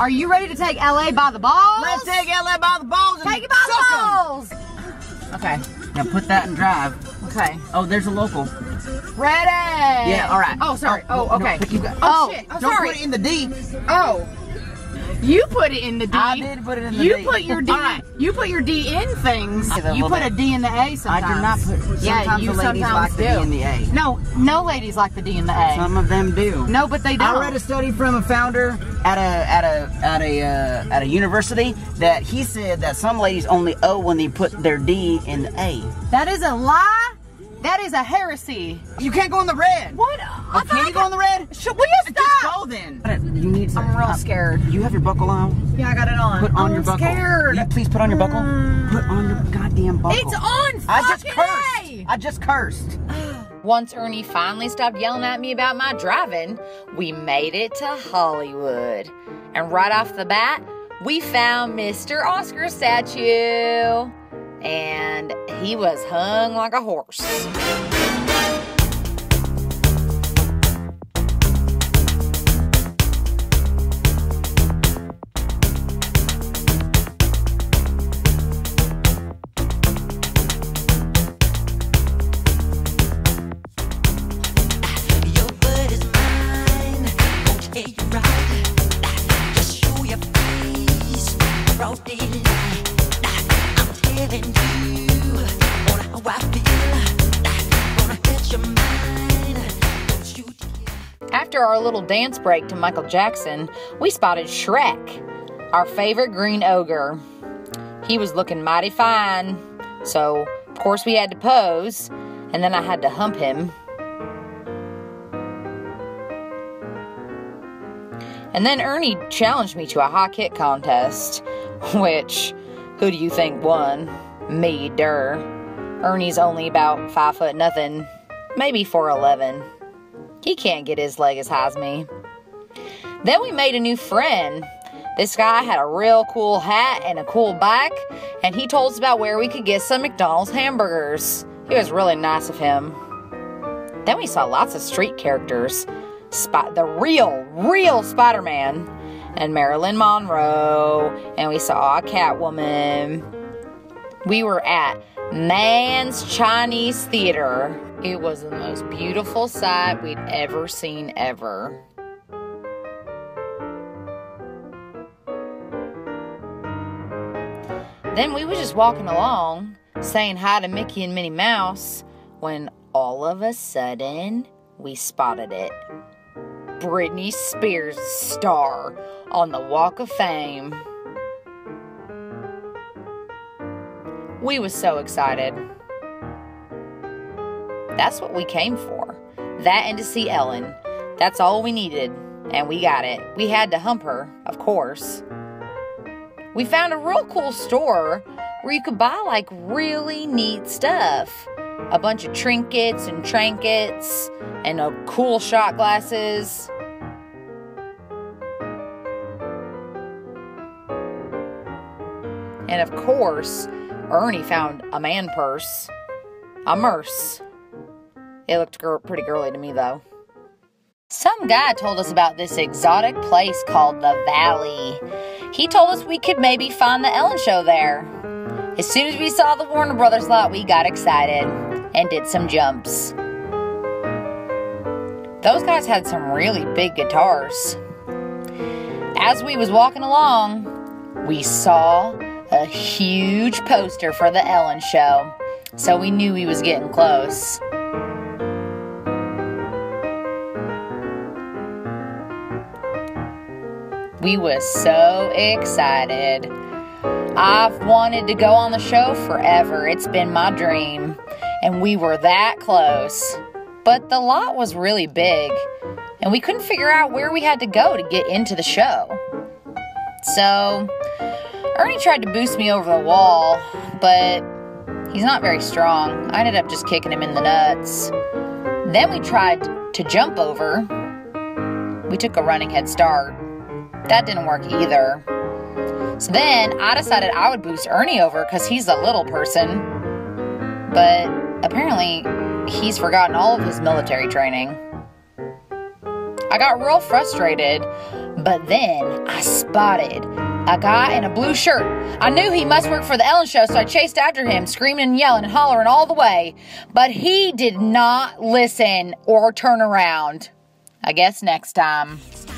Are you ready to take LA by the balls? Let's take LA by the balls and take it by the balls. Okay, now put that in drive. Okay. Oh, there's a local. Ready? Yeah, all right. Oh, sorry. Oh, okay. No, you got, Shit. don't Sorry. put it in the D. Oh. You put it in the D. I did put it in the D. You put your D. All right. You put your D in things. Okay, You well, put a D in the A sometimes. I do not put. Yeah, Sometimes you the ladies sometimes like the D do. and the A. No ladies like the D and the A. Some of them do. No, but they don't. I read a study from a founder at a university that he said that some ladies only O when they put their D in the A. That is a lie. That is a heresy. You can't go in the red. What? Oh, can you go in the red? Will you stop? Just go then. You need some. I'm real scared. You have your buckle on? Yeah, I got it on. Put on your buckle. Scared. Will you please put on your buckle? Put on your goddamn buckle. It's on. I just fucking cursed. A. I just cursed. Once Ernie finally stopped yelling at me about my driving, we made it to Hollywood. And right off the bat, we found Mr. Oscar statue. And he was hung like a horse. After our little dance break to Michael Jackson, we spotted Shrek, our favorite green ogre. He was looking mighty fine, so of course we had to pose, and then I had to hump him. And then Ernie challenged me to a high kick contest, which, who do you think won? Me, Ernie's only about 5 foot nothing, maybe 4'11". He can't get his leg as high as me. Then we made a new friend. This guy had a real cool hat and a cool bike, and he told us about where we could get some McDonald's hamburgers. It was really nice of him. Then we saw lots of street characters. The real Spider-Man and Marilyn Monroe, and we saw a Catwoman. We were at Man's Chinese Theater. It was the most beautiful sight we'd ever seen ever. Then we were just walking along, saying hi to Mickey and Minnie Mouse, when all of a sudden, we spotted it. Britney Spears' star on the Walk of Fame. We was so excited. That's what we came for. That and to see Ellen. That's all we needed, and we got it. We had to hump her, of course. We found a real cool store where you could buy like really neat stuff. A bunch of trinkets and trinkets and cool shot glasses. And of course, Ernie found a man purse. A merce. It looked pretty girly to me, though. Some guy told us about this exotic place called the Valley. He told us we could maybe find the Ellen show there. As soon as we saw the Warner Brothers lot, we got excited and did some jumps. Those guys had some really big guitars. As we was walking along, we saw a huge poster for the Ellen show, so we knew he was getting close. We was so excited. I've wanted to go on the show forever. It's been my dream. And we were that close. But the lot was really big, and we couldn't figure out where we had to go to get into the show. So, Ernie tried to boost me over the wall, but he's not very strong. I ended up just kicking him in the nuts. Then we tried to jump over. We took a running head start. That didn't work either. So then I decided I would boost Ernie over because he's a little person. But apparently he's forgotten all of his military training. I got real frustrated But then I spotted a guy in a blue shirt. I knew he must work for the Ellen Show, so I chased after him, screaming and yelling and hollering all the way. But he did not listen or turn around. I guess next time.